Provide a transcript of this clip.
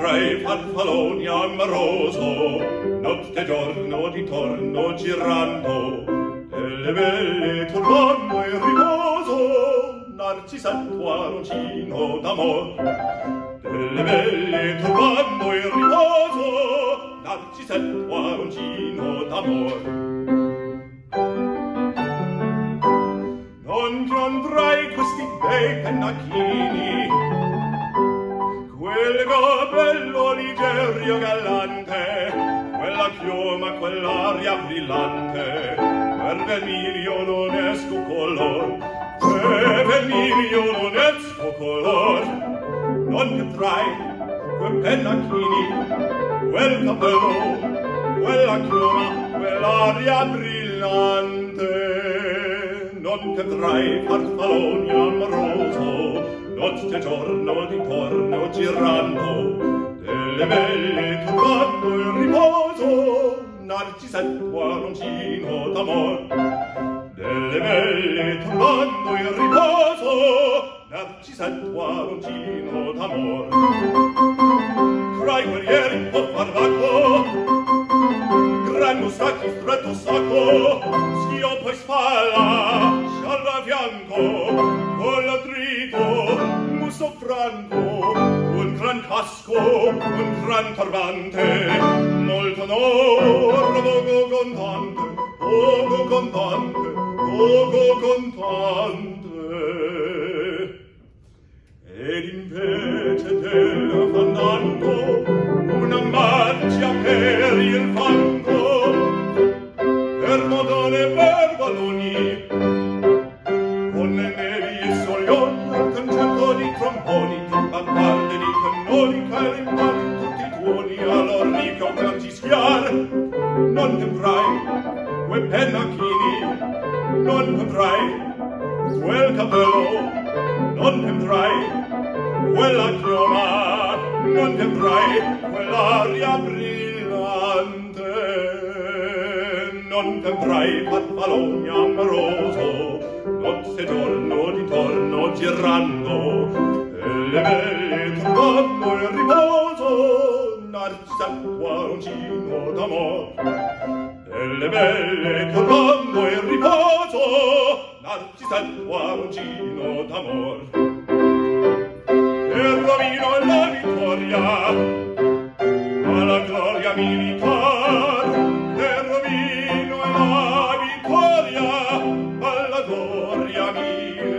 andrai farfalloni amoroso, notte e giorno di torno girando, delle belle turbando in riposo, narcisa tuaroncino d'amor. Delle belle turbando in riposo, narcisa tuaroncino d'amor. Non ti andrai questi bei pennacchini, quel gobello ligerio gallante, quella chioma, quell'aria brillante, per vermiglio l'onesco color, per vermiglio l'onesco color. Non vedrai quei pennacchini, quel capello, quella chioma, quell'aria brillante. Non vedrai farfalloni amoroso, notte e giorno d'intorno girando, delle belle turbando in riposo, narcisetto aroncino d'amor. Delle belle turbando in riposo, narcisetto aroncino d'amor. Tra i guerrieri un po' farmaco, gran mustacchi stretto sacco, schioppo e spalla, sciarra a fianco, collo dritto, muso franco, un gran casco, un gran turbante, molto onor, poco contante, poco contante, poco contante. Ed invece del fandango una marcia per il fango, per modone e per balloni, con le nevi e soglioni, concerto di tromboni, timbabalde di cannoni, calimbali tutti i tuoni, all'orrico canti schiar. Non vedrai quei pennacchini, non vedrai quel capello, non vedrai quella chioma, non vedrai quell'aria brillante. Non vedrai farfalloni amoroso, notte e giorno d'intorno girando, e le belle turbando in riposo, narcisetto aroncino d'amor. E le belle turbando in riposo, narcisetto aroncino d'amor. Il rovino e la vittoria, alla gloria militar. Il rovino e la vittoria, alla gloria militar.